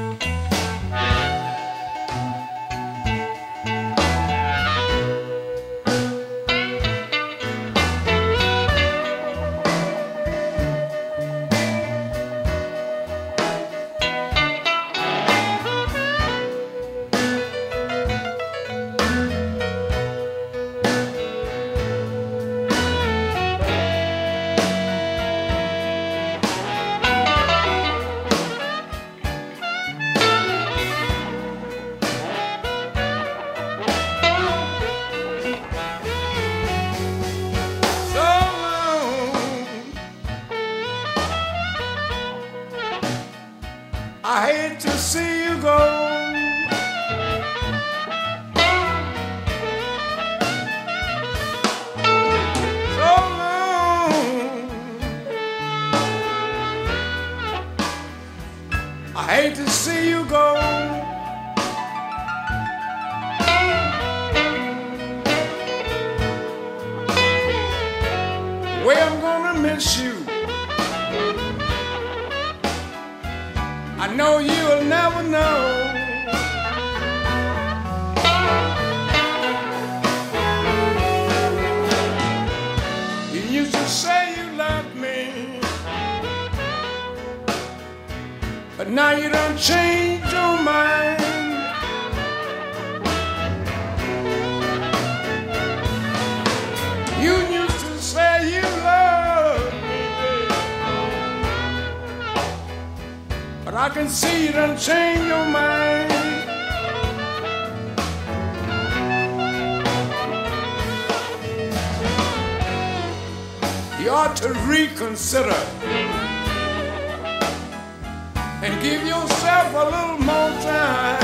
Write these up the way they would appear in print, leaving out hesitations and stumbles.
I hate to see you go. So long. I hate to see you go. Way I'm gonna miss you. I know you'll never know. You used to say you loved me, but now you done changed your mind. You used to say you loved me, but I can see you done change your mind. You ought to reconsider and give yourself a little more time.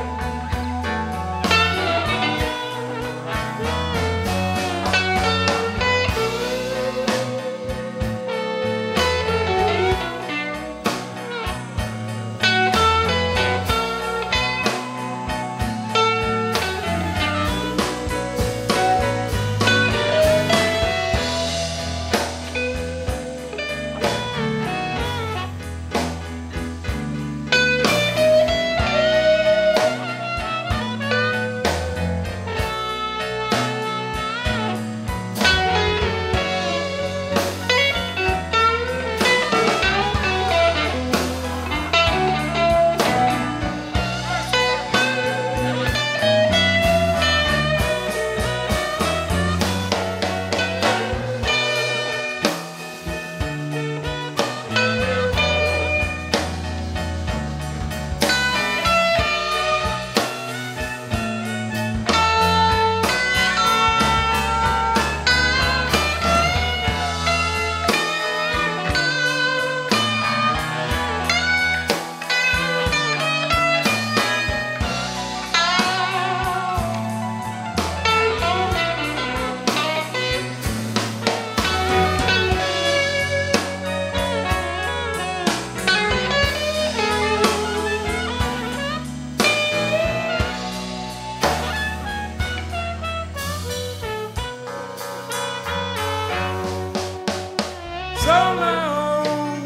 So long.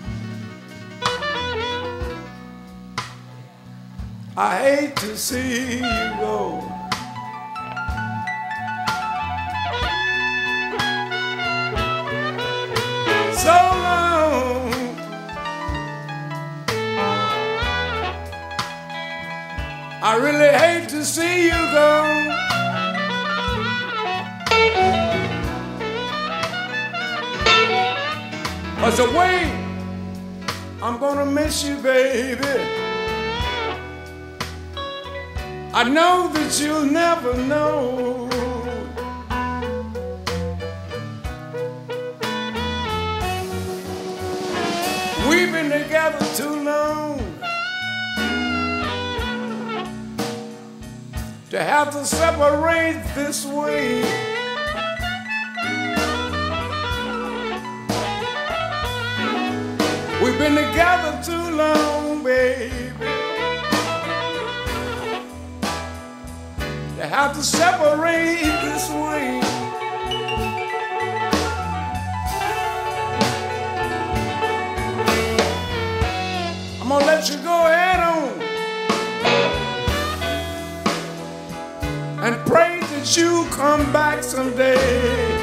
I hate to see you go. So long. I really hate to see you go. Cause the way I'm gonna miss you, baby, I know that you'll never know. We've been together too long to have to separate this way. We've been together too long, baby, to have to separate this way. I'm gonna let let you go head on and pray that you come back someday.